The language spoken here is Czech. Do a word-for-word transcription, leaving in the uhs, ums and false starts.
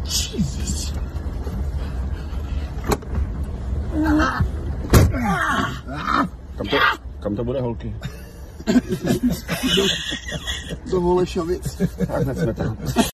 Jesus. Kam to, kam to bude, holky? Do Holešovic. Tak hned jsme tam.